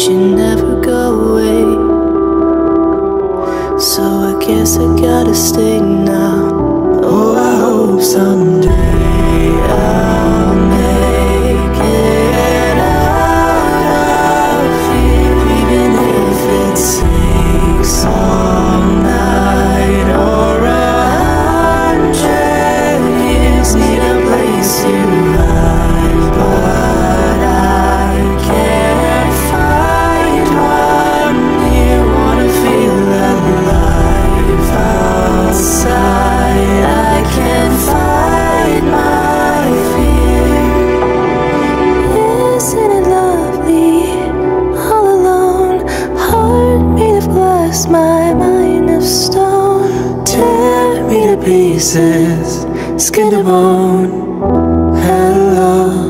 you never go away. So I guess I gotta stay now. Oh, I hope someday I'll make it out of here, even if it takes all night or 100 years. Need a place to hide, but I can't find one here. Wanna feel alive outside. I can't fight my fear. Isn't it lovely, all alone? Heart made of glass, my mind of stone. Tear me to pieces, skin to bone. Hello.